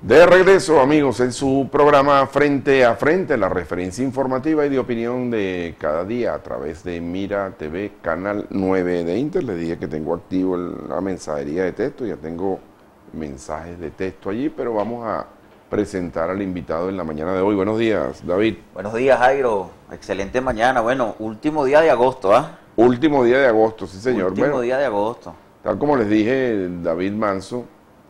De regreso, amigos, en su programa Frente a Frente, la referencia informativa y de opinión de cada día a través de Mira TV, Canal 9 de Inter. Le dije que tengo activo la mensajería de texto, ya tengo mensajes de texto allí, pero vamos a presentar al invitado en la mañana de hoy. Buenos días, David. Buenos días, Jairo. Excelente mañana. Bueno, último día de agosto, ¿ah? Último día de agosto, sí señor. Último día de agosto. Tal como les dije, David Manso,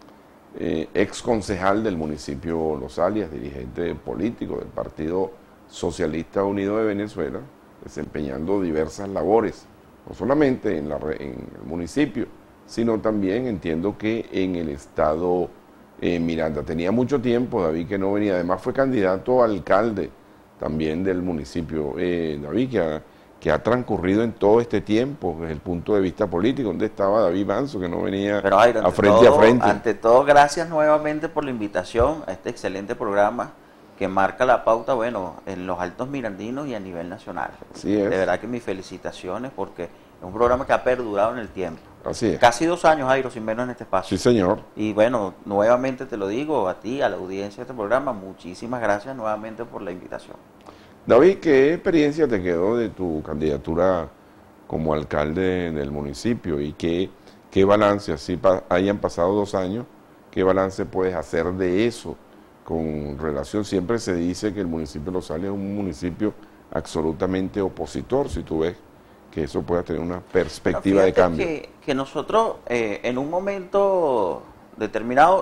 ex concejal del municipio Los Alias, dirigente político del Partido Socialista Unido de Venezuela, desempeñando diversas labores, no solamente en el municipio, sino también entiendo que en el estado Miranda. Tenía mucho tiempo, David, que no venía, además fue candidato a alcalde también del municipio. David, que ha transcurrido en todo este tiempo desde el punto de vista político. ¿Dónde estaba David Manso, que no venía Pero, Jairo, a frente? Ante todo, gracias nuevamente por la invitación a este excelente programa que marca la pauta, bueno, en los Altos Mirandinos y a nivel nacional. Así es. De verdad que mis felicitaciones porque es un programa que ha perdurado en el tiempo. Así es. Casi 2 años, Jairo, sin menos en este espacio. Sí, señor. Y bueno, nuevamente te lo digo a ti, a la audiencia de este programa, muchísimas gracias nuevamente por la invitación. David, ¿qué experiencia te quedó de tu candidatura como alcalde del municipio y qué balance, así hayan pasado 2 años, qué balance puedes hacer de eso con relación? Siempre se dice que el municipio de Los Alias es un municipio absolutamente opositor, si tú ves que eso pueda tener una perspectiva de cambio. Que nosotros en un momento determinado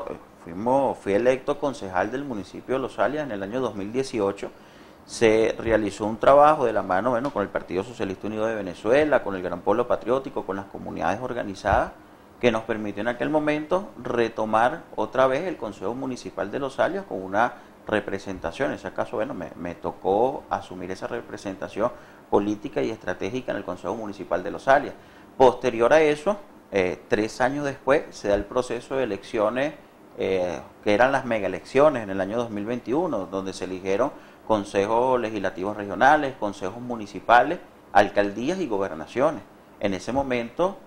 fui electo concejal del municipio de Los Alias en el año 2018. Se realizó un trabajo de la mano, bueno, con el Partido Socialista Unido de Venezuela, con el Gran Pueblo Patriótico, con las comunidades organizadas, que nos permitió en aquel momento retomar otra vez el Consejo Municipal de Los Alias con una representación. En ese caso, bueno, me tocó asumir esa representación política y estratégica en el Consejo Municipal de Los Alias. Posterior a eso, 3 años después, se da el proceso de elecciones, que eran las megaelecciones en el año 2021, donde se eligieron consejos legislativos regionales, consejos municipales, alcaldías y gobernaciones. En ese momento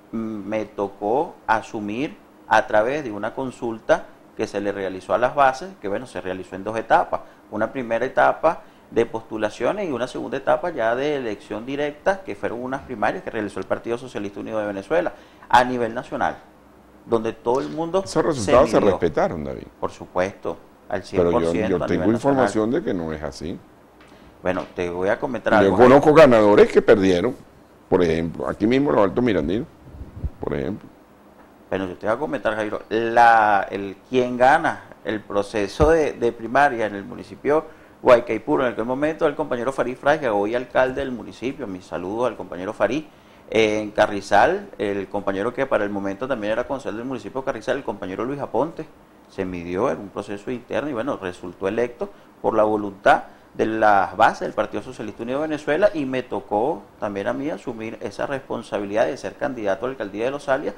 me tocó asumir a través de una consulta que se le realizó a las bases, que bueno, se realizó en 2 etapas. Una primera etapa de postulaciones y una segunda etapa ya de elección directa, que fueron unas primarias que realizó el Partido Socialista Unido de Venezuela a nivel nacional, donde todo el mundo esos resultados se respetaron, David. Por supuesto, al 100%. Pero yo tengo información de que no es así. Bueno, te voy a comentar algo. Yo conozco ganadores que perdieron, por ejemplo, aquí mismo en los Altos Mirandinos, por ejemplo. Bueno, yo te voy a comentar, Jairo, quien gana el proceso de primaria en el municipio Guaycaipuro, en aquel momento, el compañero Farid Fraga, hoy alcalde del municipio. Mis saludos al compañero Farid. En Carrizal, el compañero que para el momento también era concejal del municipio de Carrizal, el compañero Luis Aponte, se midió en un proceso interno y bueno, resultó electo por la voluntad de las bases del Partido Socialista Unido de Venezuela, y me tocó también a mí asumir esa responsabilidad de ser candidato a la alcaldía de Los Alias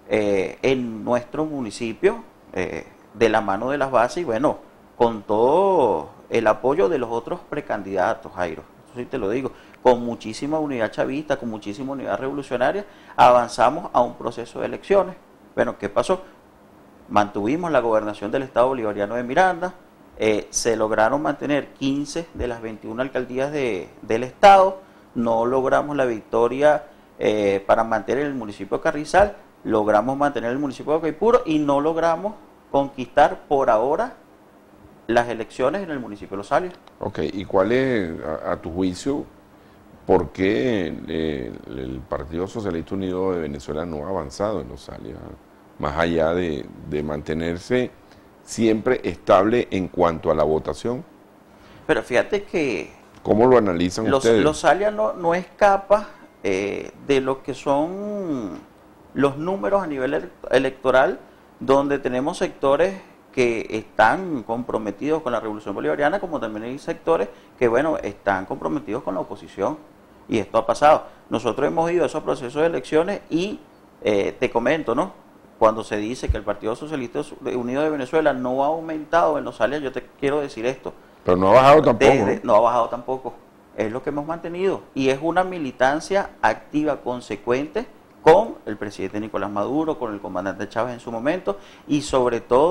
en nuestro municipio, de la mano de las bases y bueno, con todo el apoyo de los otros precandidatos, Jairo. Eso sí te lo digo, con muchísima unidad chavista, con muchísima unidad revolucionaria, avanzamos a un proceso de elecciones. Bueno, ¿qué pasó? Mantuvimos la gobernación del Estado Bolivariano de Miranda, se lograron mantener 15 de las 21 alcaldías del Estado, no logramos la victoria para mantener el municipio de Carrizal, logramos mantener el municipio de Guaycaipuro y no logramos conquistar por ahora las elecciones en el municipio de Los Alias. Ok, ¿y cuál es, a tu juicio, por qué el Partido Socialista Unido de Venezuela no ha avanzado en Los Alias, más allá de mantenerse siempre estable en cuanto a la votación? Pero fíjate que ¿cómo lo analizan ustedes? Los Alias no escapa de lo que son los números a nivel electoral, donde tenemos sectores que están comprometidos con la Revolución Bolivariana, como también hay sectores que, bueno, están comprometidos con la oposición. Y esto ha pasado. Nosotros hemos ido a esos procesos de elecciones y te comento, ¿no? Cuando se dice que el Partido Socialista Unido de Venezuela no ha aumentado en Los Alias, yo te quiero decir esto. Pero no ha bajado tampoco, ¿no? No ha bajado tampoco. Es lo que hemos mantenido. Y es una militancia activa, consecuente, con el presidente Nicolás Maduro, con el comandante Chávez en su momento, y sobre todo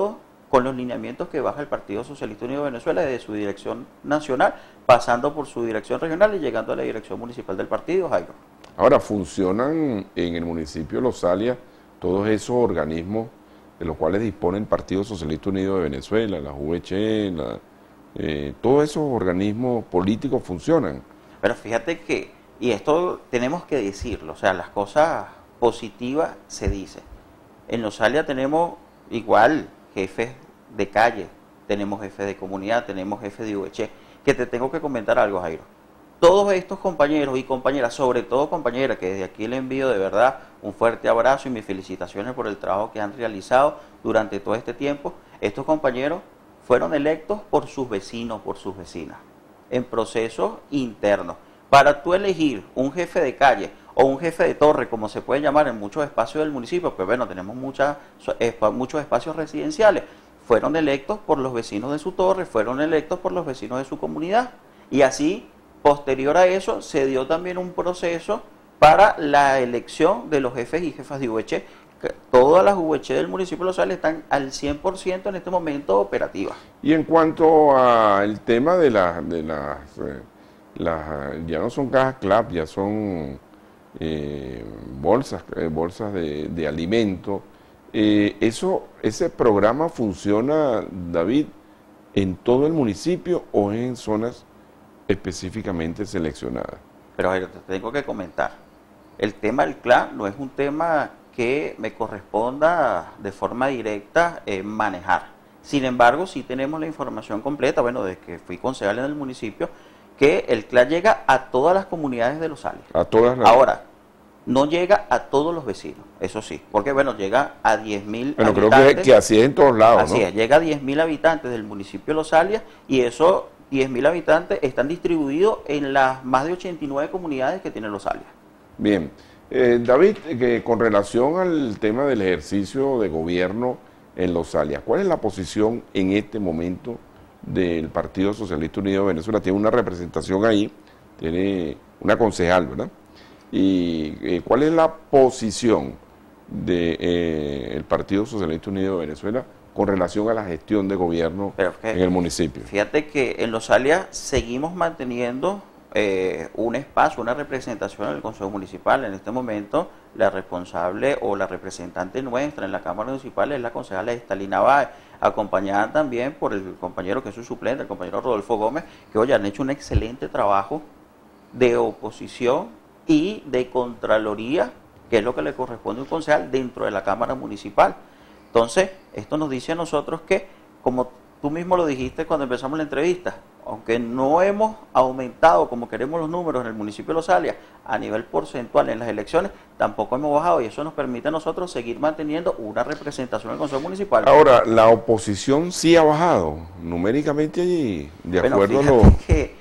con los lineamientos que baja el Partido Socialista Unido de Venezuela desde su dirección nacional, pasando por su dirección regional y llegando a la dirección municipal del partido, Jairo. Ahora, funcionan en el municipio de Los Alias todos esos organismos de los cuales dispone el Partido Socialista Unido de Venezuela, la UVC, todos esos organismos políticos funcionan. Pero fíjate que, y esto tenemos que decirlo, o sea, las cosas positivas se dicen. En Los Alias tenemos igual jefes de calle, tenemos jefes de comunidad, tenemos jefes de UVC, que te tengo que comentar algo, Jairo. Todos estos compañeros y compañeras, sobre todo compañeras, que desde aquí le envío de verdad un fuerte abrazo y mis felicitaciones por el trabajo que han realizado durante todo este tiempo, estos compañeros fueron electos por sus vecinos, por sus vecinas, en procesos internos. Para tú elegir un jefe de calle o un jefe de torre, como se puede llamar en muchos espacios del municipio, pues bueno, tenemos muchos espacios residenciales, fueron electos por los vecinos de su torre, fueron electos por los vecinos de su comunidad. Y así, posterior a eso, se dio también un proceso para la elección de los jefes y jefas de UVC. Todas las UVC del municipio de Los Alias están al 100% en este momento operativas. Y en cuanto al tema de ya no son cajas CLAP, ya son bolsas de alimento. ¿Ese programa funciona, David, en todo el municipio o en zonas específicamente seleccionadas? Pero te tengo que comentar, el tema del CLAP no es un tema que me corresponda de forma directa manejar. Sin embargo, sí tenemos la información completa, bueno, desde que fui concejal en el municipio, que el CLAP llega a todas las comunidades de Los Alias. A todas las... Ahora, no llega a todos los vecinos, eso sí, porque bueno, llega a 10.000 bueno, habitantes. creo que así es en todos lados, así ¿no? es, llega a 10.000 habitantes del municipio de Los Alias y esos 10.000 habitantes están distribuidos en las más de 89 comunidades que tiene Los Alias. Bien. David, que con relación al tema del ejercicio de gobierno en Los Alias, ¿cuál es la posición en este momento del Partido Socialista Unido de Venezuela? Tiene una representación ahí, tiene una concejal, ¿verdad? ¿Y cuál es la posición del Partido Socialista Unido de Venezuela con relación a la gestión de gobierno en el municipio? Fíjate que en Los Alias seguimos manteniendo un espacio, una representación en el Consejo Municipal. En este momento la responsable o la representante nuestra en la Cámara Municipal es la concejala Estalina Báez, acompañada también por el compañero que es su suplente, el compañero Rodolfo Gómez, que hoy han hecho un excelente trabajo de oposición y de contraloría, que es lo que le corresponde a un concejal dentro de la Cámara Municipal. Entonces, esto nos dice a nosotros que, como tú mismo lo dijiste cuando empezamos la entrevista, aunque no hemos aumentado como queremos los números en el municipio de Los Alias a nivel porcentual en las elecciones, tampoco hemos bajado y eso nos permite a nosotros seguir manteniendo una representación en el Consejo Municipal. Ahora, la oposición sí ha bajado numéricamente allí, de acuerdo a lo... que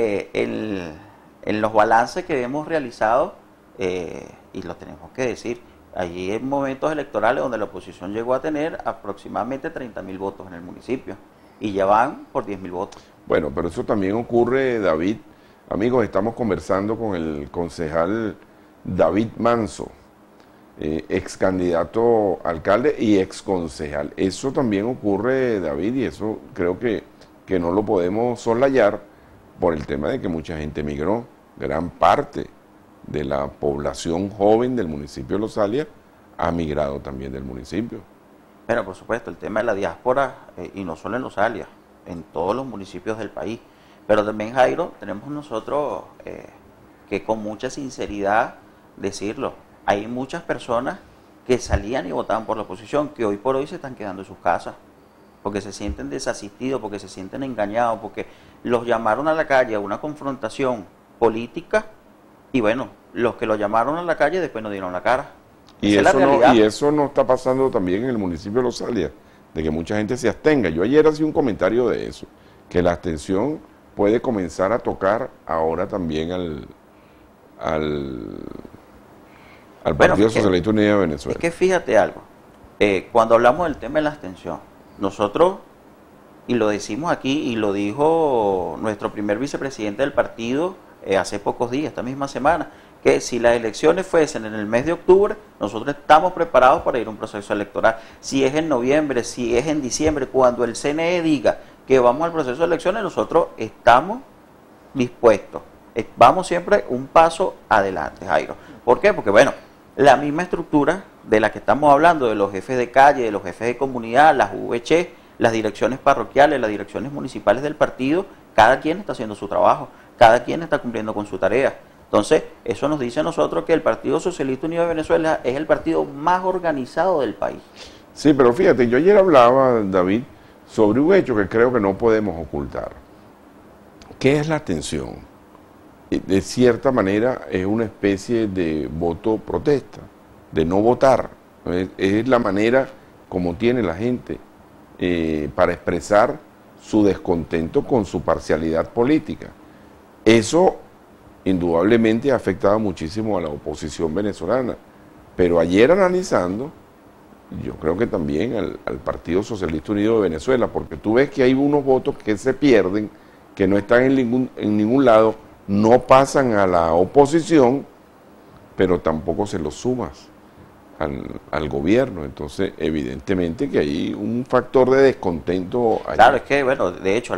en los balances que hemos realizado, y lo tenemos que decir, allí en momentos electorales donde la oposición llegó a tener aproximadamente 30.000 votos en el municipio y ya van por 10.000 votos. Bueno, pero eso también ocurre, David. Amigos, estamos conversando con el concejal David Manso, ex candidato a alcalde y ex concejal. Eso también ocurre, David, y eso creo que no lo podemos soslayar por el tema de que mucha gente emigró. Gran parte de la población joven del municipio de Los Alias ha migrado también del municipio. Pero por supuesto, el tema de la diáspora, y no solo en Los Alias, en todos los municipios del país. Pero también, Jairo, tenemos nosotros que con mucha sinceridad decirlo, hay muchas personas que salían y votaban por la oposición, que hoy por hoy se están quedando en sus casas, porque se sienten desasistidos, porque se sienten engañados, porque los llamaron a la calle a una confrontación política, y bueno, los que lo llamaron a la calle después no dieron la cara. Y eso no está pasando también en el municipio de Los Alias, de que mucha gente se abstenga. Yo ayer hacía un comentario de eso, que la abstención puede comenzar a tocar ahora también al Partido Socialista Unido de Venezuela. Es que fíjate algo, cuando hablamos del tema de la abstención, nosotros, y lo decimos aquí, y lo dijo nuestro primer vicepresidente del partido hace pocos días, esta misma semana, que si las elecciones fuesen en el mes de octubre, nosotros estamos preparados para ir a un proceso electoral. Si es en noviembre, si es en diciembre, cuando el CNE diga que vamos al proceso de elecciones, nosotros estamos dispuestos. Vamos siempre un paso adelante, Jairo. ¿Por qué? Porque, bueno, la misma estructura de la que estamos hablando, de los jefes de calle, de los jefes de comunidad, las VC, las direcciones parroquiales, las direcciones municipales del partido, cada quien está haciendo su trabajo, cada quien está cumpliendo con su tarea. Entonces, eso nos dice a nosotros que el Partido Socialista Unido de Venezuela es el partido más organizado del país. Sí, pero fíjate, yo ayer hablaba, David, sobre un hecho que creo que no podemos ocultar. ¿Qué es la abstención? De cierta manera es una especie de voto protesta, de no votar. Es la manera como tiene la gente para expresar su descontento con su parcialidad política. Eso indudablemente ha afectado muchísimo a la oposición venezolana, pero ayer analizando, yo creo que también al Partido Socialista Unido de Venezuela, porque tú ves que hay unos votos que se pierden, que no están en ningún lado, no pasan a la oposición, pero tampoco se los sumas al gobierno. Entonces, evidentemente que hay un factor de descontento allí. Claro, es que, bueno, de hecho,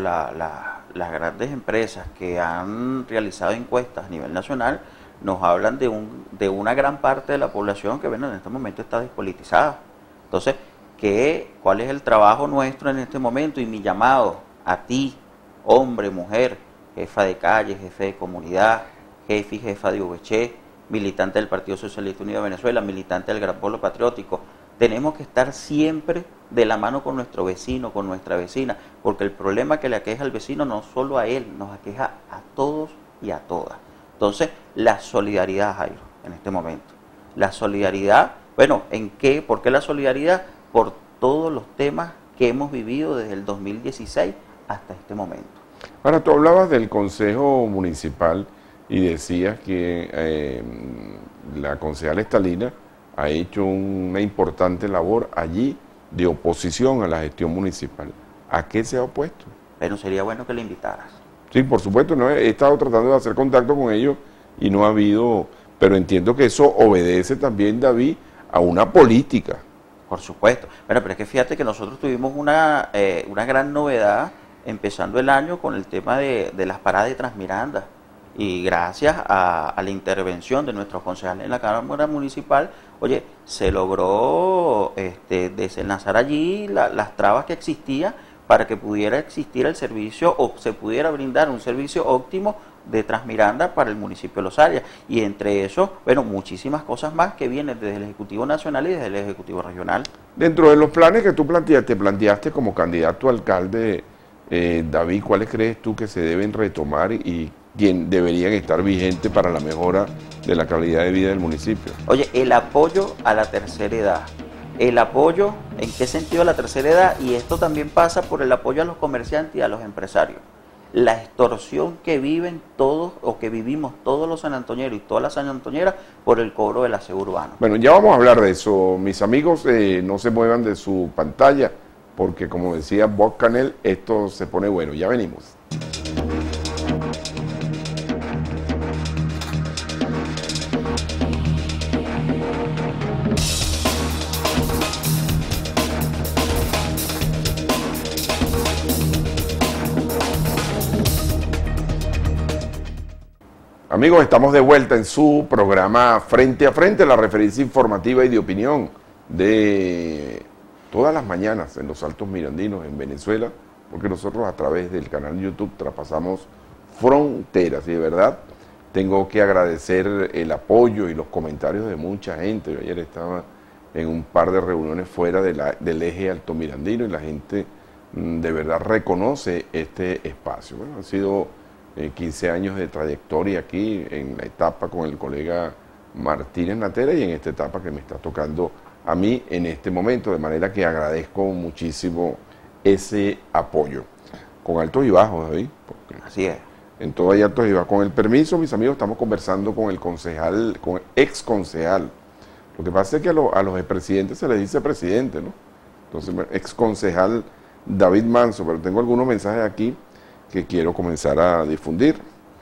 las grandes empresas que han realizado encuestas a nivel nacional nos hablan de una gran parte de la población que, bueno, en este momento está despolitizada. Entonces, ¿cuál es el trabajo nuestro en este momento? Y mi llamado a ti, hombre, mujer, jefa de calle, jefe de comunidad, jefe y jefa de VC, militante del Partido Socialista Unido de Venezuela, militante del Gran Polo Patriótico, tenemos que estar siempre de la mano con nuestro vecino, con nuestra vecina, porque el problema que le aqueja al vecino no solo a él, nos aqueja a todos y a todas. Entonces, la solidaridad, Jairo, en este momento. La solidaridad, bueno, ¿en qué? ¿Por qué la solidaridad? Por todos los temas que hemos vivido desde el 2016 hasta este momento. Ahora, tú hablabas del Consejo Municipal y decías que la concejala Estalina ha hecho una importante labor allí de oposición a la gestión municipal. ¿A qué se ha opuesto? Pero sería bueno que le invitaras. Sí, por supuesto, no he estado tratando de hacer contacto con ellos y no ha habido, pero entiendo que eso obedece también, David, a una política. Por supuesto. Bueno, pero es que fíjate que nosotros tuvimos una gran novedad empezando el año con el tema de las paradas de Transmiranda. Y gracias a la intervención de nuestros concejales en la Cámara Municipal, oye, se logró desenlazar allí las trabas que existían para que pudiera existir el servicio o se pudiera brindar un servicio óptimo de Transmiranda para el municipio de Los Alias. Y entre eso, bueno, muchísimas cosas más que vienen desde el Ejecutivo Nacional y desde el Ejecutivo Regional. Dentro de los planes que tú planteaste como candidato a alcalde, David, ¿cuáles crees tú que se deben retomar y deberían estar vigentes para la mejora de la calidad de vida del municipio? Oye, el apoyo a la tercera edad. El apoyo, ¿en qué sentido a la tercera edad? Y esto también pasa por el apoyo a los comerciantes y a los empresarios. La extorsión que viven todos o que vivimos todos los sanantoñeros y todas las sanantoñeras por el cobro del aseguro urbano. Bueno, ya vamos a hablar de eso. Mis amigos, no se muevan de su pantalla porque, como decía Bob Canel, esto se pone bueno. Ya venimos. Amigos, estamos de vuelta en su programa Frente a Frente, la referencia informativa y de opinión de todas las mañanas en los Altos Mirandinos, en Venezuela, porque nosotros a través del canal YouTube traspasamos fronteras y de verdad tengo que agradecer el apoyo y los comentarios de mucha gente. Yo ayer estaba en un par de reuniones fuera del eje Alto Mirandino y la gente de verdad reconoce este espacio. Bueno, han sido 15 años de trayectoria aquí en la etapa con el colega Martínez Natera y en esta etapa que me está tocando a mí en este momento, de manera que agradezco muchísimo ese apoyo. Con altos y bajos, David. Así es. En todo hay altos y bajos. Con el permiso, mis amigos, estamos conversando con el concejal, con el ex concejal. Lo que pasa es que a los expresidentes se les dice presidente, ¿no? Entonces, ex concejal David Manso, pero tengo algunos mensajes aquí que quiero comenzar a difundir.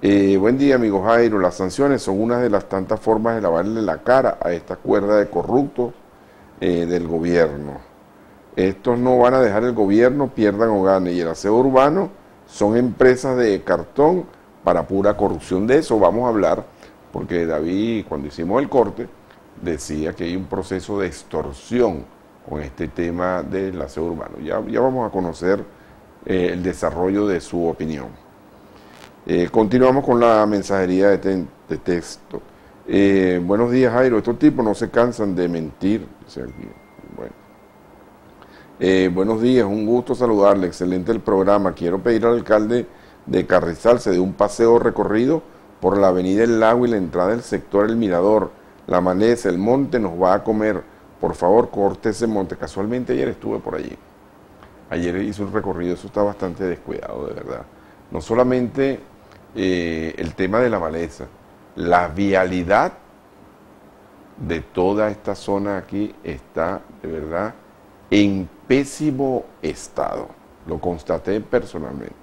Buen día, amigo Jairo. Las sanciones son una de las tantas formas de lavarle la cara a esta cuerda de corruptos del gobierno. Estos no van a dejar el gobierno, pierdan o ganen. Y el aseo urbano son empresas de cartón para pura corrupción. De eso vamos a hablar, porque David, cuando hicimos el corte, decía que hay un proceso de extorsión con este tema del aseo urbano. Ya vamos a conocer el desarrollo de su opinión. Continuamos con la mensajería de texto. Buenos días, Jairo. Estos tipos no se cansan de mentir. Bueno. Buenos días, un gusto saludarle. Excelente el programa. Quiero pedir al alcalde de Carrizal se dé un paseo recorrido por la avenida El Lago y la entrada del sector El Mirador. La amanece, el monte nos va a comer. Por favor, corte ese monte. Casualmente ayer estuve por allí. Ayer hice un recorrido, eso está bastante descuidado, de verdad. No solamente el tema de la maleza, la vialidad de toda esta zona aquí está, de verdad, en pésimo estado. Lo constaté personalmente.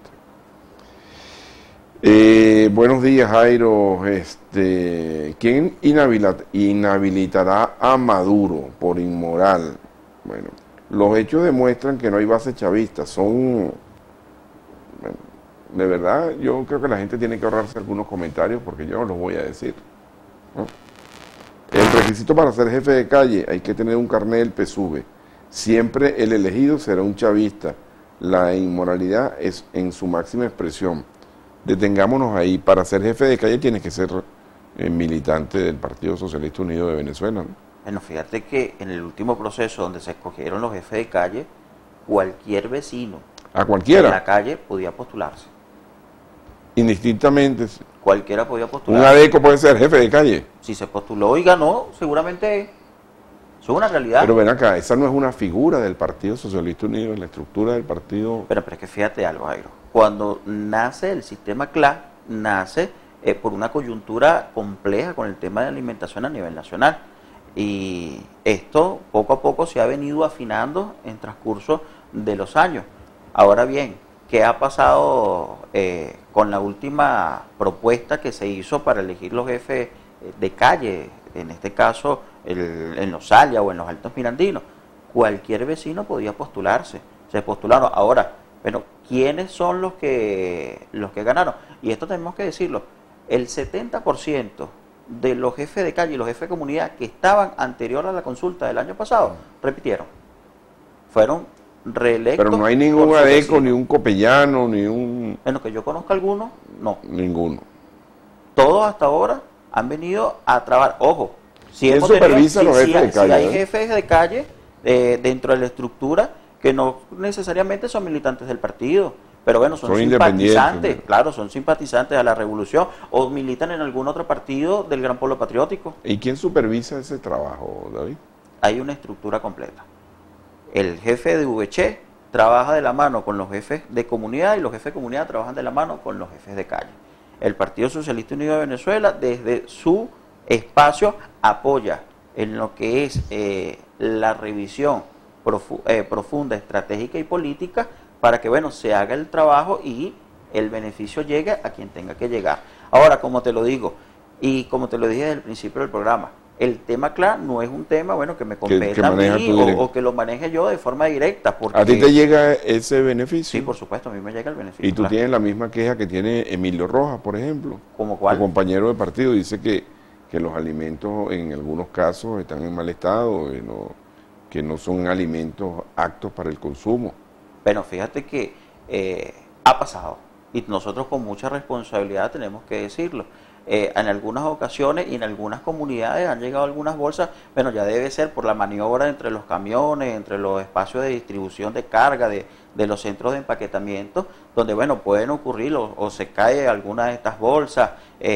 Buenos días, Jairo. ¿Quién inhabilitará a Maduro por inmoral? Bueno, los hechos demuestran que no hay base chavista. Son, bueno, de verdad, yo creo que la gente tiene que ahorrarse algunos comentarios porque yo no los voy a decir, ¿no? El requisito para ser jefe de calle, hay que tener un carnet del PSUV. Siempre el elegido será un chavista. La inmoralidad es en su máxima expresión. Detengámonos ahí. Para ser jefe de calle tienes que ser militante del Partido Socialista Unido de Venezuela, ¿no? Bueno, fíjate que en el último proceso donde se escogieron los jefes de calle, cualquier vecino a cualquiera en la calle podía postularse. Indistintamente. Cualquiera podía postularse. Un adeco puede ser jefe de calle. Si se postuló y ganó, seguramente eso es una realidad. Pero ven acá, esa no es una figura del Partido Socialista Unido, en la estructura del partido. Pero es que fíjate algo, Jairo. Cuando nace el sistema CLA, nace por una coyuntura compleja con el tema de alimentación a nivel nacional. Y esto poco a poco se ha venido afinando en transcurso de los años. Ahora bien, ¿qué ha pasado con la última propuesta que se hizo para elegir los jefes de calle? En este caso, en los Alias o en los Altos Mirandinos. Cualquier vecino podía postularse. Se postularon. Ahora, bueno, ¿quiénes son los que ganaron? Y esto tenemos que decirlo. El 70% de los jefes de calle y los jefes de comunidad que estaban anterior a la consulta del año pasado, repitieron. Fueron reelectos. Pero no hay ningún adeco, ni un copellano, ni un... Bueno, que yo conozca alguno, no. Ninguno. Todos hasta ahora han venido a trabajar. Ojo, si ¿quién supervisa los jefes de calle? Si hay jefes de calle dentro de la estructura que no necesariamente son militantes del partido, pero bueno, son simpatizantes, claro, son simpatizantes a la revolución o militan en algún otro partido del Gran Pueblo Patriótico. ¿Y quién supervisa ese trabajo, David? Hay una estructura completa. El jefe de VC trabaja de la mano con los jefes de comunidad y los jefes de comunidad trabajan de la mano con los jefes de calle. El Partido Socialista Unido de Venezuela, desde su espacio, apoya en lo que es la revisión profunda, estratégica y política para que, bueno, se haga el trabajo y el beneficio llegue a quien tenga que llegar. Ahora, como te lo digo, y como te lo dije desde el principio del programa, el tema CLA no es un tema, bueno, que me competa a mí o que lo maneje yo de forma directa. Porque, ¿a ti te llega ese beneficio? Sí, por supuesto, a mí me llega el beneficio. ¿Y tú tienes la misma queja que tiene Emilio Rojas, por ejemplo? ¿Cómo cuál? Tu compañero de partido dice que los alimentos en algunos casos están en mal estado, que no son alimentos aptos para el consumo. Bueno, fíjate que ha pasado y nosotros con mucha responsabilidad tenemos que decirlo. En algunas ocasiones y en algunas comunidades han llegado algunas bolsas, bueno, ya debe ser por la maniobra entre los camiones, entre los espacios de distribución de carga, de los centros de empaquetamiento, donde, bueno, pueden ocurrir o se cae alguna de estas bolsas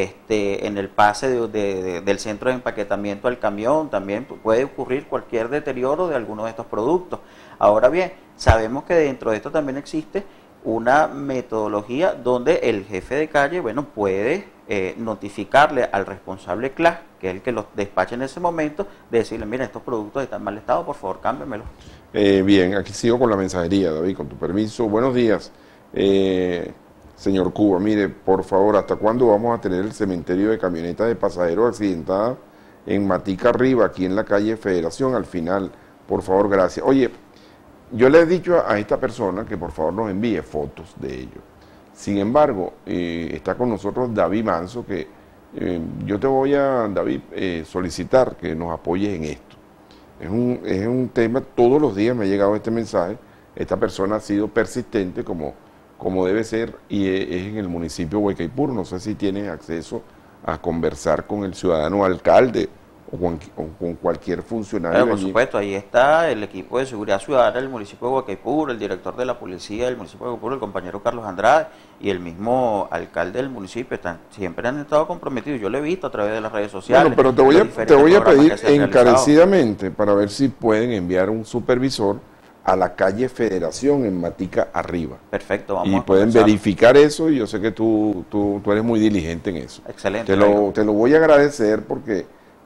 en el pase del centro de empaquetamiento al camión, también puede ocurrir cualquier deterioro de alguno de estos productos. Ahora bien, sabemos que dentro de esto también existe una metodología donde el jefe de calle, bueno, puede notificarle al responsable CLAS, que es el que los despacha en ese momento, de decirle, mira, estos productos están en mal estado, por favor, cámbiamelos. Bien, aquí sigo con la mensajería, David, con tu permiso. Buenos días. Señor Cuba, mire, por favor, ¿hasta cuándo vamos a tener el cementerio de camionetas de pasajeros accidentadas en Matica Arriba, aquí en la calle Federación? Al final, por favor, gracias. Oye, yo le he dicho a esta persona que por favor nos envíe fotos de ello. Sin embargo, está con nosotros David Manso, que yo te voy a, David, solicitar que nos apoyes en esto. Es un tema, todos los días me ha llegado este mensaje. Esta persona ha sido persistente como debe ser, y es en el municipio de Huaycaipuro. No sé si tienes acceso a conversar con el ciudadano alcalde o con cualquier funcionario. Por supuesto, ahí está el equipo de seguridad ciudadana del municipio de Huaycaipuro, el director de la policía del municipio de Huaycaipuro, el compañero Carlos Andrade, y el mismo alcalde del municipio. Siempre han estado comprometidos, yo lo he visto a través de las redes sociales. Bueno, pero te voy a pedir encarecidamente para ver si pueden enviar un supervisor a la calle Federación en Matica Arriba. Perfecto, vamos y a pueden comenzar. verificar eso, y yo sé que tú eres muy diligente en eso. Excelente. Te lo voy a agradecer porque,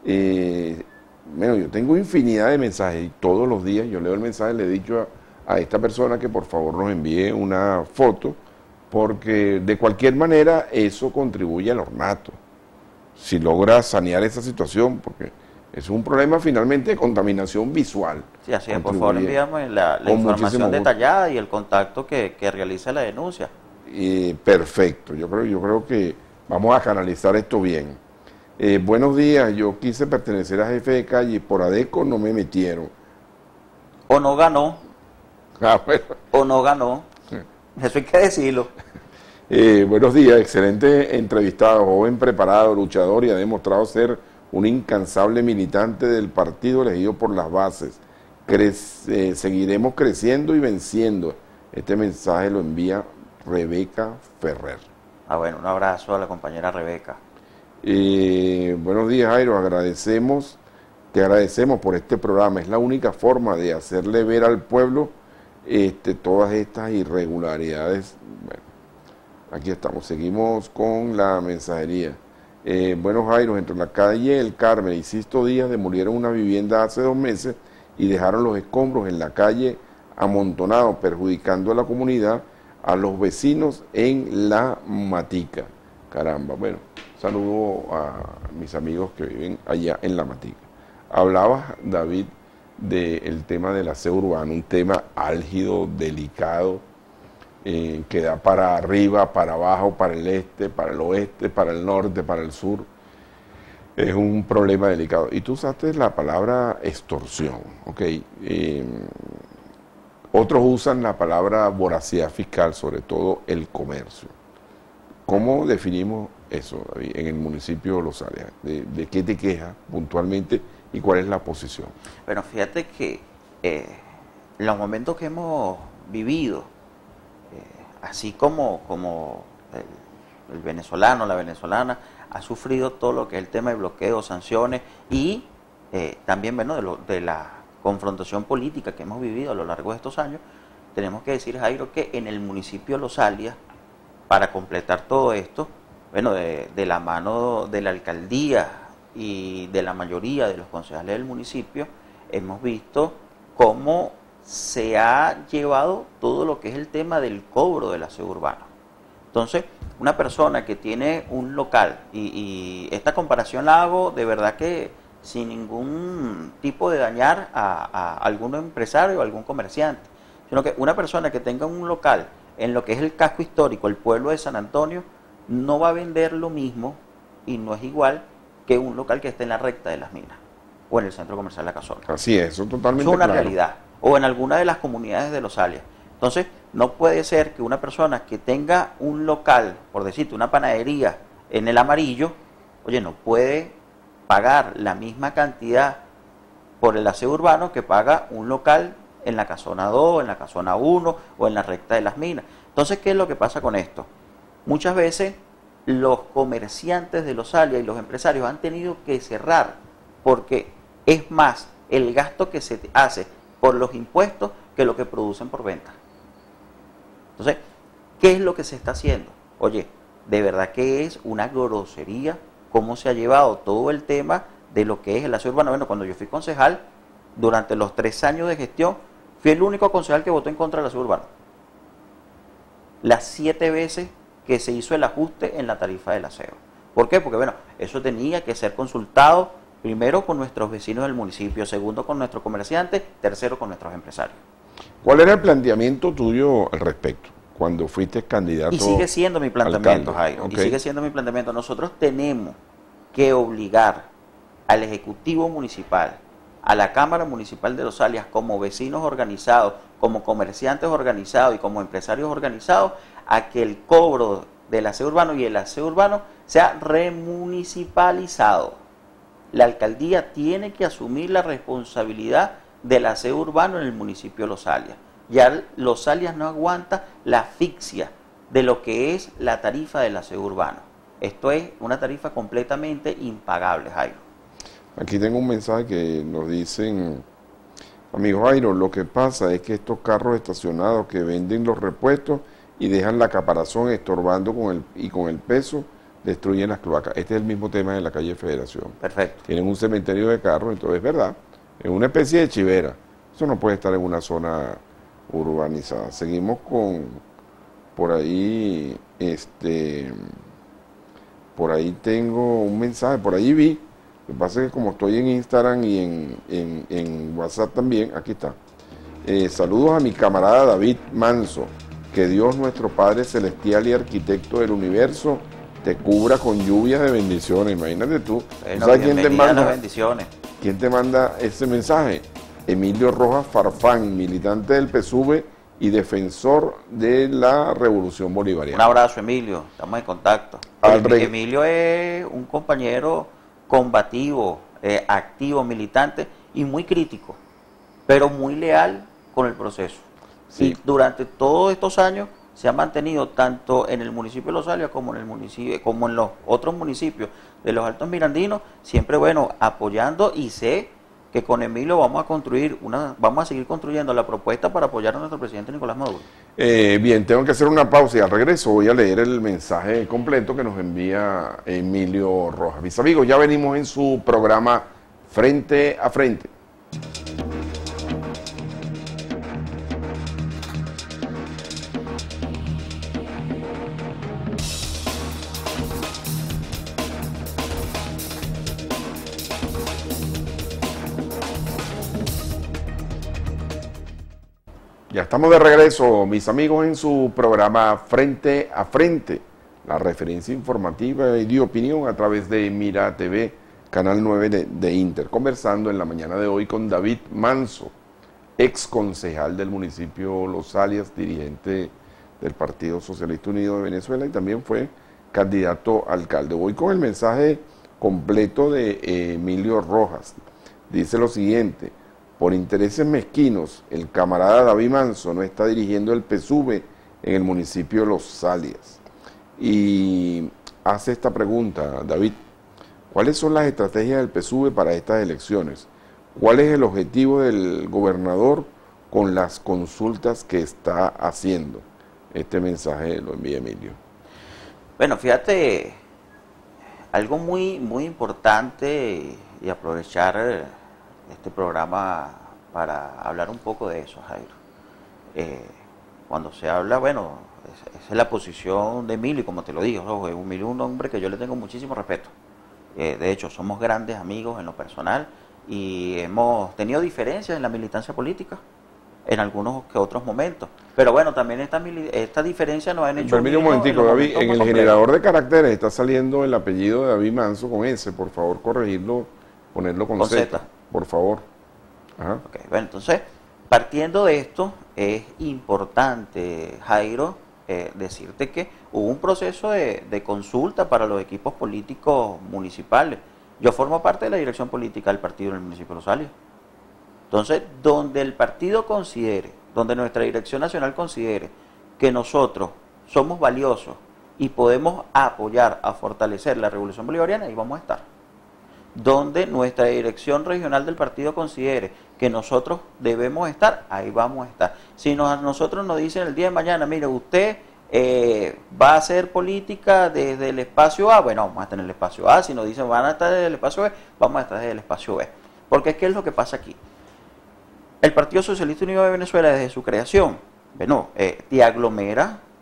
bueno, yo tengo infinidad de mensajes y todos los días yo leo el mensaje. Le he dicho a esta persona que por favor nos envíe una foto, porque de cualquier manera eso contribuye al ornato. Si logra sanear esa situación, porque es un problema finalmente de contaminación visual. Sí, así es. Por favor, envíame la información detallada y el contacto que realiza la denuncia. Perfecto. Yo creo que vamos a canalizar esto bien. Buenos días. Yo quise pertenecer a jefe de calle y por ADECO no me metieron. O no ganó. Bueno. O no ganó. Eso hay que decirlo. Buenos días. Excelente entrevistado, joven preparado, luchador, y ha demostrado ser un incansable militante del partido elegido por las bases. Seguiremos creciendo y venciendo. Este mensaje lo envía Rebeca Ferrer. Bueno, un abrazo a la compañera Rebeca. Buenos días, Jairo. Te agradecemos por este programa. Es la única forma de hacerle ver al pueblo todas estas irregularidades. Bueno, aquí estamos. Seguimos con la mensajería. Bueno, Jairo, entre la calle El Carmen y Sisto Díaz demolieron una vivienda hace 2 meses y dejaron los escombros en la calle amontonados, perjudicando a la comunidad, a los vecinos en La Matica. Caramba, bueno, saludo a mis amigos que viven allá en La Matica. Hablabas, David, del tema del aseo urbano, un tema álgido, delicado, que da para arriba, para abajo, para el este, para el oeste, para el norte, para el sur. Es un problema delicado. Y tú usaste la palabra extorsión, ¿ok? Otros usan la palabra voracidad fiscal, sobre todo el comercio. ¿Cómo definimos eso, David, en el municipio de Los Alias? ¿De qué te quejas puntualmente y cuál es la posición? Bueno, fíjate que los momentos que hemos vivido, así como el venezolano, la venezolana, ha sufrido todo lo que es el tema de bloqueo, sanciones y también, bueno, de la confrontación política que hemos vivido a lo largo de estos años, tenemos que decir, Jairo, que en el municipio de Los Alias, para completar todo esto, bueno, de la mano de la alcaldía y de la mayoría de los concejales del municipio, hemos visto cómo se ha llevado todo lo que es el tema del cobro del aseo urbano. Entonces, una persona que tiene un local, y esta comparación la hago de verdad que sin ningún tipo de dañar a algún empresario o algún comerciante, sino que una persona que tenga un local en lo que es el casco histórico, el pueblo de San Antonio, no va a vender lo mismo y no es igual que un local que esté en la recta de las minas o en el centro comercial La Casona. Así es, eso totalmente es una claro. realidad. O en alguna de las comunidades de Los Alias. Entonces, no puede ser que una persona que tenga un local, por decirte, una panadería en el Amarillo, oye, no puede pagar la misma cantidad por el aseo urbano que paga un local en la Casona 2, en la Casona 1 o en la recta de las minas. Entonces, ¿qué es lo que pasa con esto? Muchas veces los comerciantes de Los Alias y los empresarios han tenido que cerrar porque es más el gasto que se hace por los impuestos que lo que producen por venta. Entonces, ¿qué es lo que se está haciendo? Oye, de verdad que es una grosería cómo se ha llevado todo el tema de lo que es el aseo urbano. Bueno, cuando yo fui concejal, durante los 3 años de gestión, fui el único concejal que votó en contra del aseo urbano. Las 7 veces que se hizo el ajuste en la tarifa del aseo. ¿Por qué? Porque bueno, eso tenía que ser consultado primero con nuestros vecinos del municipio, segundo con nuestros comerciantes, tercero con nuestros empresarios. ¿Cuál era el planteamiento tuyo al respecto cuando fuiste candidato? Y sigue siendo mi planteamiento, alcalde? Jairo. Okay. Y sigue siendo mi planteamiento. Nosotros tenemos que obligar al Ejecutivo Municipal, a la Cámara Municipal de Los Alias, como vecinos organizados, como comerciantes organizados y como empresarios organizados, a que el cobro del aseo urbano y el aseo urbano sea remunicipalizado. La alcaldía tiene que asumir la responsabilidad del aseo urbano en el municipio de Los Alias. Ya Los Alias no aguanta la asfixia de lo que es la tarifa del aseo urbano. Esto es una tarifa completamente impagable, Jairo. Aquí tengo un mensaje que nos dicen, amigo Jairo, lo que pasa es que estos carros estacionados que venden los repuestos y dejan la caparazón estorbando con el peso, destruyen las cloacas. Este es el mismo tema de la calle Federación. Perfecto. Tienen un cementerio de carros, entonces es verdad, es una especie de chivera. Eso no puede estar en una zona urbanizada. Seguimos con, por ahí tengo un mensaje, por ahí vi. Lo que pasa es que como estoy en Instagram y en WhatsApp también, aquí está. Saludos a mi camarada David Manso. Que Dios, nuestro Padre Celestial y Arquitecto del Universo, te cubra con lluvias de bendiciones. Imagínate tú. Bueno, ¿Sabes quién te manda? las bendiciones. ¿Quién te manda ese mensaje? Emilio Rojas Farfán, militante del PSUV y defensor de la Revolución Bolivariana. Un abrazo, Emilio. Estamos en contacto. Emilio es un compañero combativo, activo, militante y muy crítico, pero muy leal con el proceso. Sí. Y durante todos estos años se ha mantenido tanto en el municipio de Los Alias como en el municipio, como en los otros municipios de los Altos Mirandinos, siempre apoyando, y sé que con Emilio vamos a seguir construyendo la propuesta para apoyar a nuestro presidente Nicolás Maduro. Bien, tengo que hacer una pausa y al regreso voy a leer el mensaje completo que nos envía Emilio Rojas. Mis amigos, ya venimos en su programa Frente a Frente. Ya estamos de regreso, mis amigos, en su programa Frente a Frente, la referencia informativa y de opinión a través de Mira TV, Canal 9 de Inter, conversando en la mañana de hoy con David Manso, ex concejal del municipio Los Alias, dirigente del Partido Socialista Unido de Venezuela y también fue candidato a alcalde. Voy con el mensaje completo de Emilio Rojas. Dice lo siguiente: por intereses mezquinos, el camarada David Manso no está dirigiendo el PSUV en el municipio de Los Alias. Y hace esta pregunta, David: ¿cuáles son las estrategias del PSUV para estas elecciones? ¿Cuál es el objetivo del gobernador con las consultas que está haciendo? Este mensaje lo envía Emilio. Bueno, fíjate, algo muy, muy importante, y aprovechar este programa para hablar un poco de eso, Jairo. Cuando se habla, esa es la posición de Emilio, como te lo digo, Emilio es un hombre que yo le tengo muchísimo respeto. De hecho, somos grandes amigos en lo personal y hemos tenido diferencias en la militancia política en algunos que otros momentos. Pero bueno, también esta diferencia nos han hecho... Permíteme un momentico, David, en el generador de caracteres está saliendo el apellido de David Manso con S, por favor corregirlo, ponerlo con Z, por favor. Ajá. Okay, bueno, entonces, partiendo de esto, es importante, Jairo, decirte que hubo un proceso de consulta para los equipos políticos municipales. Yo formo parte de la dirección política del partido en el municipio de Los Alias. Entonces, donde el partido considere, donde nuestra dirección nacional considere que nosotros somos valiosos y podemos apoyar a fortalecer la Revolución Bolivariana, ahí vamos a estar. Donde nuestra dirección regional del partido considere que nosotros debemos estar, ahí vamos a estar. Si nosotros nos dicen el día de mañana, mire, usted va a hacer política desde el espacio A, bueno, vamos a estar en el espacio A. Si nos dicen van a estar desde el espacio B, vamos a estar desde el espacio B. Porque ¿qué es lo que pasa aquí? El Partido Socialista Unido de Venezuela, desde su creación, te aglomera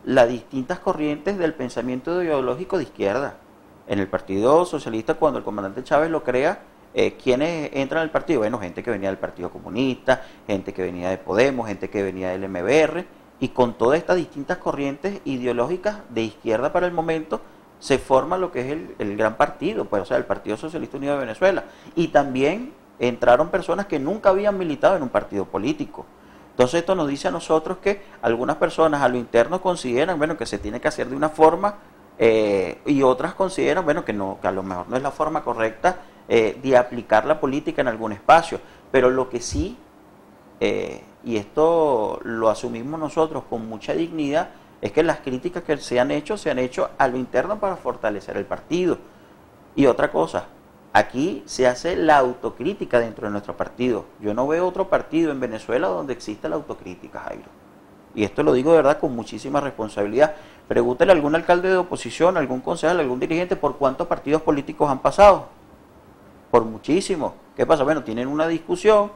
las distintas corrientes del pensamiento ideológico de izquierda. En el Partido Socialista, cuando el comandante Chávez lo crea, ¿quiénes entran al partido? Bueno, gente que venía del Partido Comunista, gente que venía de Podemos, gente que venía del MBR, y con todas estas distintas corrientes ideológicas de izquierda para el momento, se forma lo que es el gran partido, pues, o sea, el Partido Socialista Unido de Venezuela. Y también entraron personas que nunca habían militado en un partido político. Entonces esto nos dice a nosotros que algunas personas a lo interno consideran, bueno, que se tiene que hacer de una forma, y otras consideran, bueno, que no, que a lo mejor no es la forma correcta de aplicar la política en algún espacio. Pero lo que sí, y esto lo asumimos nosotros con mucha dignidad, es que las críticas que se han hecho a lo interno para fortalecer el partido. Y otra cosa, aquí se hace la autocrítica dentro de nuestro partido. Yo no veo otro partido en Venezuela donde exista la autocrítica, Jairo. Y esto lo digo de verdad con muchísima responsabilidad. Pregúntele a algún alcalde de oposición, a algún concejal, a algún dirigente por cuántos partidos políticos han pasado. Por muchísimos. ¿Qué pasa? Bueno, tienen una discusión,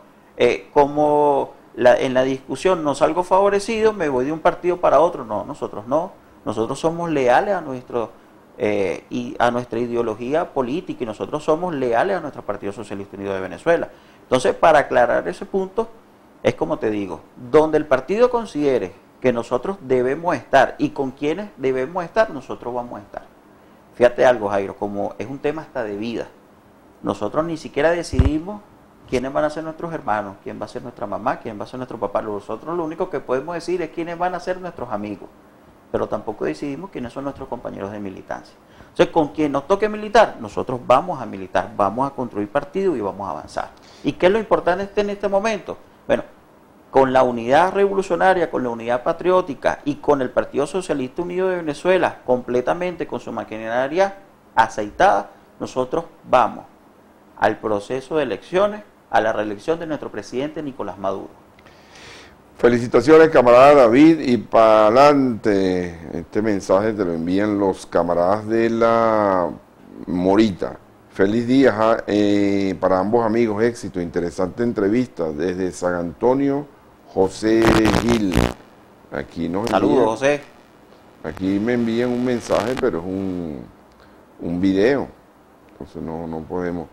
en la discusión no salgo favorecido, me voy de un partido para otro. No, nosotros no. Nosotros somos leales a nuestra ideología política, y nosotros somos leales a nuestro Partido Socialista Unido de Venezuela. Entonces, para aclarar ese punto, es como te digo, donde el partido considere que nosotros debemos estar y con quienes debemos estar, nosotros vamos a estar. Fíjate algo, Jairo, como es un tema hasta de vida, nosotros ni siquiera decidimos quiénes van a ser nuestros hermanos, quién va a ser nuestra mamá, quién va a ser nuestro papá. Nosotros lo único que podemos decir es quiénes van a ser nuestros amigos, pero tampoco decidimos quiénes son nuestros compañeros de militancia. Entonces, con quien nos toque militar, nosotros vamos a militar, vamos a construir partido y vamos a avanzar. ¿Y qué es lo importante en este momento? Bueno, con la unidad revolucionaria, con la unidad patriótica y con el Partido Socialista Unido de Venezuela completamente con su maquinaria aceitada, nosotros vamos al proceso de elecciones, a la reelección de nuestro presidente Nicolás Maduro. Felicitaciones, camarada David, y para adelante. Este mensaje te lo envían los camaradas de la Morita. Feliz día para ambos amigos, éxito, interesante entrevista desde San Antonio, José Gil. Aquí nos envían, saludos, José. Aquí me envían un mensaje, pero es un video, entonces no podemos.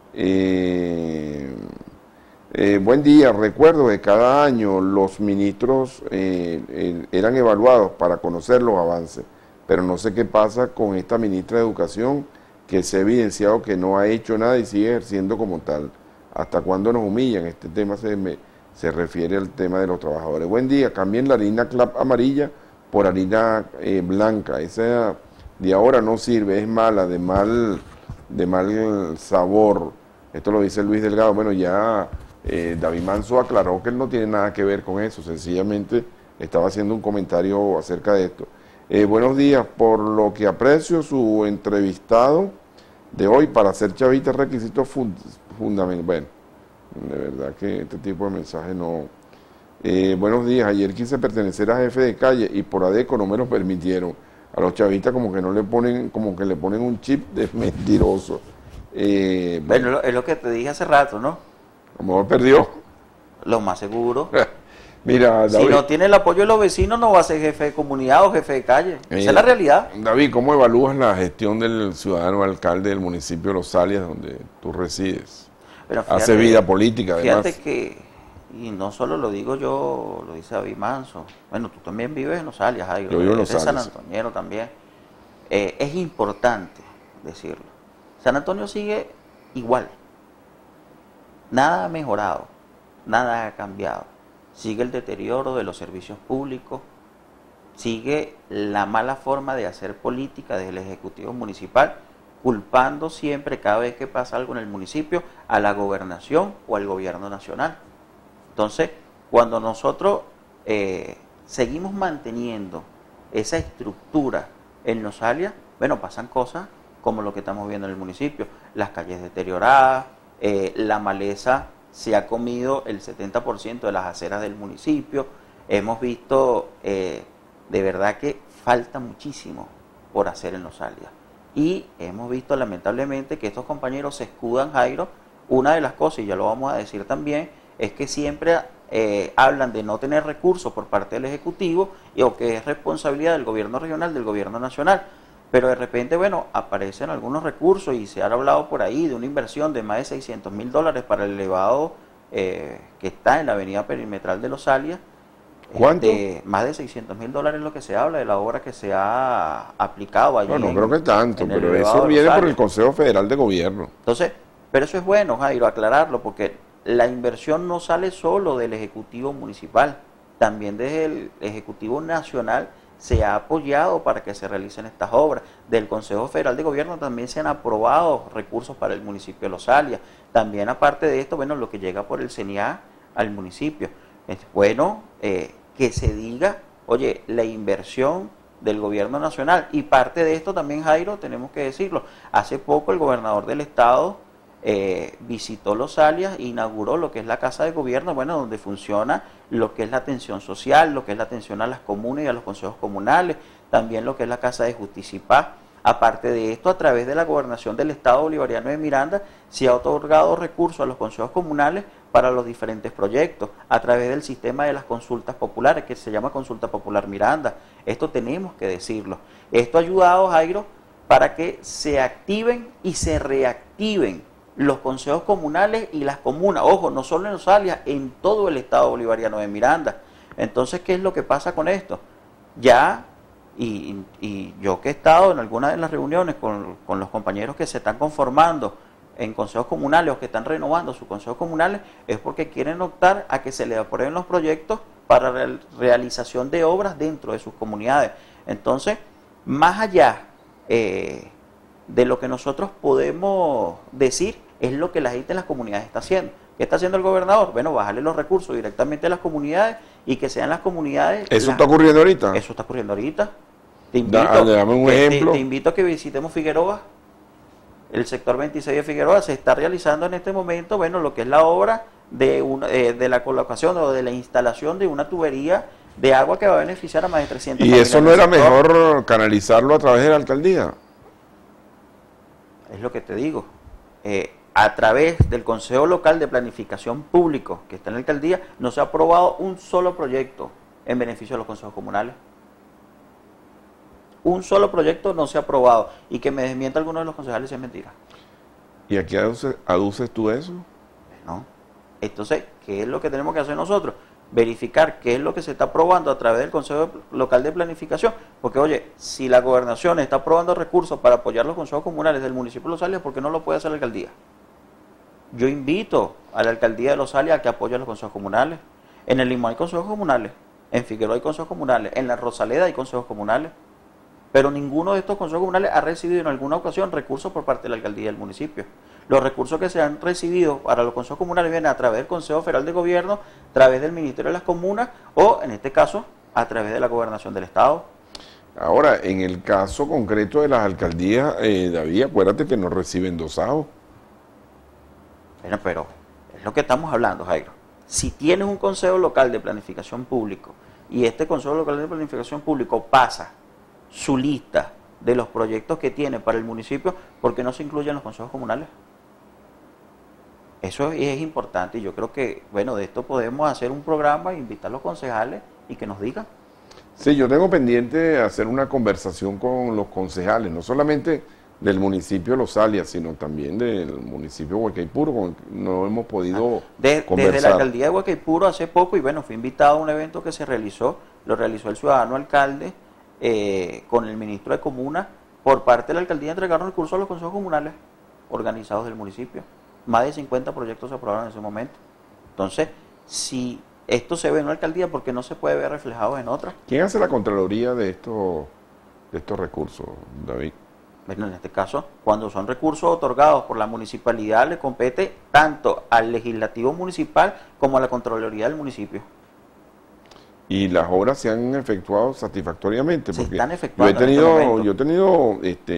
Buen día, recuerdo que cada año los ministros eran evaluados para conocer los avances, pero no sé qué pasa con esta ministra de Educación, que se ha evidenciado que no ha hecho nada y sigue ejerciendo como tal. ¿Hasta cuándo nos humillan? Este tema se refiere al tema de los trabajadores. Buen día, cambien la harina Clap amarilla por harina blanca. Esa de ahora no sirve, es mala, de mal sabor. Esto lo dice Luis Delgado. Bueno, ya David Manso aclaró que él no tiene nada que ver con eso, sencillamente estaba haciendo un comentario acerca de esto. Buenos días, por lo que aprecio su entrevistado de hoy para ser chavista es requisito fundamental. Bueno, de verdad que este tipo de mensajes no. Buenos días, ayer quise pertenecer a jefe de calle y por ADECO no me lo permitieron. A los chavistas como que no le ponen, como que le ponen un chip de mentiroso. Bueno, es lo que te dije hace rato, ¿no? A lo mejor perdió. Lo más seguro. Mira, David, si no tiene el apoyo de los vecinos, no va a ser jefe de comunidad o jefe de calle. Esa es la realidad. David, ¿cómo evalúas la gestión del ciudadano alcalde del municipio de Los Alias, donde tú resides? Pero fíjate, hace vida política, además. Fíjate que, y no solo lo digo yo, lo dice David Manso. Bueno, tú también vives en Los Alias, Jairo. Yo vivo en Los Alias. Alias. San Antoñero también. Es importante decirlo. San Antonio sigue igual. Nada ha mejorado, nada ha cambiado. Sigue el deterioro de los servicios públicos, sigue la mala forma de hacer política desde el Ejecutivo Municipal, culpando siempre, cada vez que pasa algo en el municipio, a la gobernación o al gobierno nacional. Entonces, cuando nosotros seguimos manteniendo esa estructura en Los Alias, bueno, pasan cosas como lo que estamos viendo en el municipio, las calles deterioradas, la maleza se ha comido el 70% de las aceras del municipio. Hemos visto de verdad que falta muchísimo por hacer en Los Alias. Y hemos visto lamentablemente que estos compañeros se escudan, Jairo. Una de las cosas, y ya lo vamos a decir también, es que siempre hablan de no tener recursos por parte del Ejecutivo o que es responsabilidad del gobierno regional, del gobierno nacional. Pero de repente, bueno, aparecen algunos recursos y se ha hablado por ahí de una inversión de más de $600.000 para el elevado que está en la avenida perimetral de Los Alias. ¿Cuánto? Más de $600.000 es lo que se habla de la obra que se ha aplicado allí. No creo que tanto, pero elevado eso de viene Los por el Alias. Consejo Federal de Gobierno. Entonces, pero eso es bueno, Jairo, aclararlo, porque la inversión no sale solo del Ejecutivo Municipal, también desde el Ejecutivo Nacional se ha apoyado para que se realicen estas obras. Del Consejo Federal de Gobierno también se han aprobado recursos para el municipio de Los Alias. También, aparte de esto, bueno, lo que llega por el CENIA al municipio. Es bueno que se diga, oye, la inversión del gobierno nacional, y parte de esto también, Jairo, tenemos que decirlo. Hace poco el gobernador del estado visitó Los Alias e inauguró lo que es la Casa de Gobierno, bueno, donde funciona lo que es la atención social, lo que es la atención a las comunas y a los consejos comunales, también lo que es la Casa de Justicia y Paz. Aparte de esto, a través de la Gobernación del Estado Bolivariano de Miranda, se ha otorgado recursos a los consejos comunales para los diferentes proyectos, a través del sistema de las consultas populares, que se llama Consulta Popular Miranda. Esto tenemos que decirlo. Esto ha ayudado, Jairo, para que se activen y se reactiven los consejos comunales y las comunas. Ojo, no solo en Los Alias, en todo el Estado Bolivariano de Miranda. Entonces, ¿qué es lo que pasa con esto? Ya... Y yo que he estado en algunas de las reuniones con los compañeros que se están conformando en consejos comunales o que están renovando sus consejos comunales, es porque quieren optar a que se les aprueben los proyectos para realización de obras dentro de sus comunidades. Entonces, más allá de lo que nosotros podemos decir, es lo que la gente en las comunidades está haciendo. ¿Qué está haciendo el gobernador? Bueno, bajarle los recursos directamente a las comunidades y que sean las comunidades... ¿Eso está ocurriendo ahorita? Eso está ocurriendo ahorita. Te invito, dame un ejemplo. Te invito a que visitemos Figueroa. El sector 26 de Figueroa se está realizando en este momento, bueno, lo que es la obra de la colocación o de la instalación de una tubería de agua que va a beneficiar a más de 300 ¿Y familias eso no del era sector. mejor canalizarlo a través de la alcaldía? Es lo que te digo. A través del Consejo Local de Planificación Público, que está en la alcaldía, no se ha aprobado un solo proyecto en beneficio de los consejos comunales. Un solo proyecto no se ha aprobado. Y que me desmienta alguno de los concejales si es mentira. ¿Y a qué aduces tú eso? ¿No? Entonces, ¿qué es lo que tenemos que hacer nosotros? Verificar qué es lo que se está aprobando a través del Consejo Local de Planificación. Porque, oye, si la gobernación está aprobando recursos para apoyar los consejos comunales del municipio de Los Alias, ¿por qué no lo puede hacer la alcaldía? Yo invito a la alcaldía de Los Alias a que apoye a los consejos comunales. En el Limón hay consejos comunales, en Figueroa hay consejos comunales, en la Rosaleda hay consejos comunales. Pero ninguno de estos consejos comunales ha recibido en alguna ocasión recursos por parte de la alcaldía del municipio. Los recursos que se han recibido para los consejos comunales vienen a través del Consejo Federal de Gobierno, a través del Ministerio de las Comunas o, en este caso, a través de la Gobernación del Estado. Ahora, en el caso concreto de las alcaldías, David, acuérdate que no reciben dosados. Bueno, pero es lo que estamos hablando, Jairo. Si tienes un Consejo Local de Planificación Público y este Consejo Local de Planificación Público pasa su lista de los proyectos que tiene para el municipio, ¿por qué no se incluyen los consejos comunales? Eso es importante y yo creo que, bueno, de esto podemos hacer un programa e invitar a los concejales y que nos digan. Sí, yo tengo pendiente hacer una conversación con los concejales, no solamente del municipio de Los Alias, sino también del municipio de Huaycaipuro, con el que no hemos podido conversar. Desde la alcaldía de Huaycaipuro hace poco, y bueno, fui invitado a un evento que se realizó, lo realizó el ciudadano alcalde con el ministro de Comuna. Por parte de la alcaldía entregaron recursos a los consejos comunales organizados del municipio. Más de 50 proyectos se aprobaron en ese momento. Entonces, si esto se ve en una alcaldía, ¿por qué no se puede ver reflejado en otra? ¿Quién hace la contraloría de estos recursos, David? Bueno, en este caso, cuando son recursos otorgados por la municipalidad, le compete tanto al legislativo municipal como a la Contraloría del municipio. Y las obras se han efectuado satisfactoriamente. Se porque están efectuando yo he tenido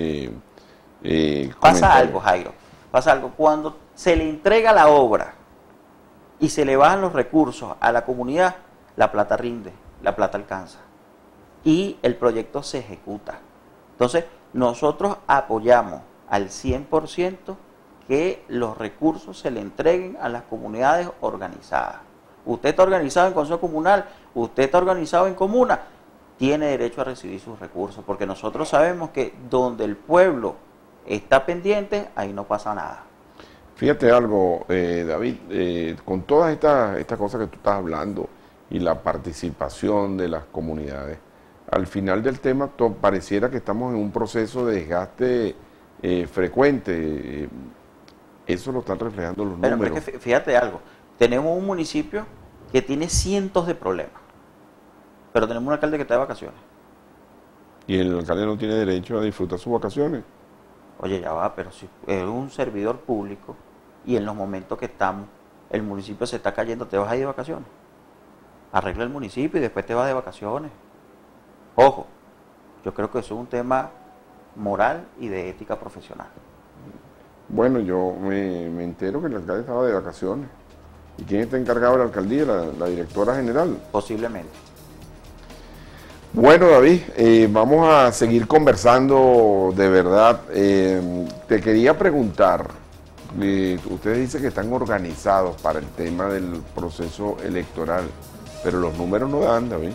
pasa algo, Jairo, pasa algo. Cuando se le entrega la obra y se le bajan los recursos a la comunidad, la plata rinde, la plata alcanza y el proyecto se ejecuta. Entonces, nosotros apoyamos al 100% que los recursos se le entreguen a las comunidades organizadas. Usted está organizado en consejo comunal, usted está organizado en comuna, tiene derecho a recibir sus recursos, porque nosotros sabemos que donde el pueblo está pendiente, ahí no pasa nada. Fíjate algo, David, con todas estas cosas que tú estás hablando y la participación de las comunidades, al final del tema pareciera que estamos en un proceso de desgaste frecuente. Eso lo están reflejando los números. Pero es que fíjate algo, tenemos un municipio que tiene cientos de problemas, pero tenemos un alcalde que está de vacaciones. Y el alcalde no tiene derecho a disfrutar sus vacaciones. Oye, ya va, pero si es un servidor público y en los momentos que estamos, el municipio se está cayendo, ¿te vas a ir de vacaciones? Arregla el municipio y después te vas de vacaciones. Ojo, yo creo que eso es un tema moral y de ética profesional. Bueno, yo me entero que el alcalde estaba de vacaciones. ¿Y quién está encargado de la alcaldía? La directora general. Posiblemente. Bueno, David, vamos a seguir conversando de verdad. Te quería preguntar, ustedes dicen que están organizados para el tema del proceso electoral, pero los números no dan, David.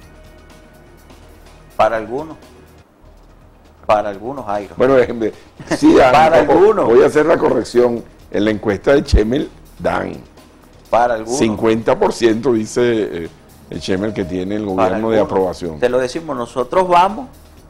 Para algunos, Jairo. Bueno, sí dan. Para algunos. Voy a hacer la corrección. En la encuesta de Chemel dan. Para algunos. 50% dice el Chemel que tiene el gobierno de aprobación. Te lo decimos, nosotros vamos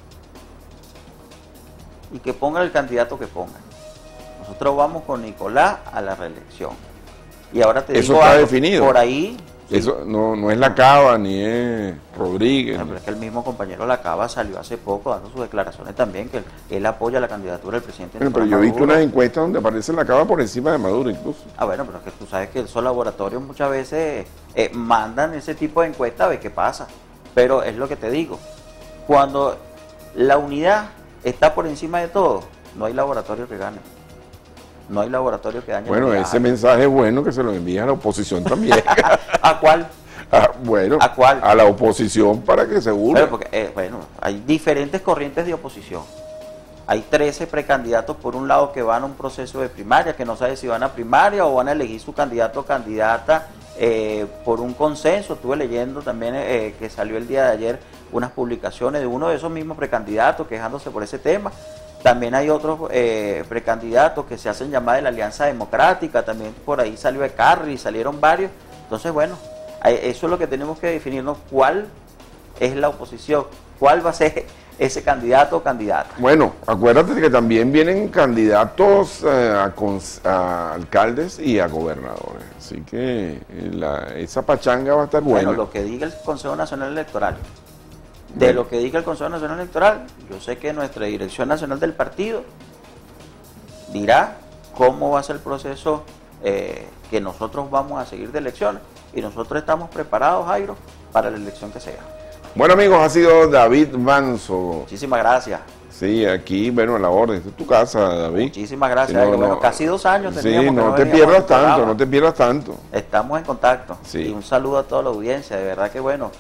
y que pongan el candidato que pongan. Nosotros vamos con Nicolás a la reelección. Y ahora te eso digo está algo, definido. por ahí. Eso no es la Cava ni es Rodríguez. Pero es que el mismo compañero Lacaba salió hace poco dando sus declaraciones también, que él apoya la candidatura del presidente. Pero yo he visto unas encuestas donde aparece la Cava por encima de Maduro incluso. Ah, bueno, pero es que tú sabes que esos laboratorios muchas veces mandan ese tipo de encuestas a ver qué pasa. Pero es lo que te digo, cuando la unidad está por encima de todo, no hay laboratorio que gane. No hay laboratorio que dañe. Bueno, ese mensaje es bueno que se lo envíe a la oposición también. ¿A cuál? Bueno, ¿a cuál? A la oposición para que se une. Porque, bueno, hay diferentes corrientes de oposición. Hay 13 precandidatos por un lado que van a un proceso de primaria, que no sabe si van a primaria o van a elegir su candidato o candidata por un consenso. Estuve leyendo también que salió el día de ayer unas publicaciones de uno de esos mismos precandidatos quejándose por ese tema. También hay otros precandidatos que se hacen llamar de la Alianza Democrática, también por ahí salió de Carri, salieron varios. Entonces, bueno, eso es lo que tenemos que definirnos, cuál es la oposición, cuál va a ser ese candidato o candidata. Bueno, acuérdate que también vienen candidatos a alcaldes y a gobernadores, así que esa pachanga va a estar buena. Bueno, lo que diga el Consejo Nacional Electoral. De lo que diga el Consejo Nacional Electoral, yo sé que nuestra dirección nacional del partido dirá cómo va a ser el proceso que nosotros vamos a seguir de elecciones, y nosotros estamos preparados, Jairo, para la elección que sea. Bueno, amigos, ha sido David Manso. Muchísimas gracias. Sí, aquí, bueno, a la orden, esta es tu casa, David. Muchísimas gracias. Sí, Bueno, casi 2 años teníamos. Sí, no te pierdas tanto, no te pierdas tanto. Estamos en contacto. Sí. Y un saludo a toda la audiencia, de verdad que bueno.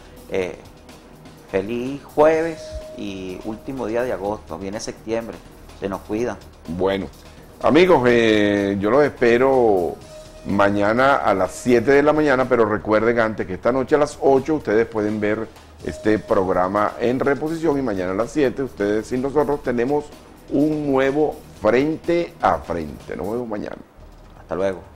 Feliz jueves y último día de agosto, viene septiembre, se nos cuidan. Bueno, amigos, yo los espero mañana a las 7 de la mañana, pero recuerden antes que esta noche a las 8 ustedes pueden ver este programa en reposición y mañana a las 7 ustedes y nosotros tenemos un nuevo Frente a Frente. Nos vemos mañana. Hasta luego.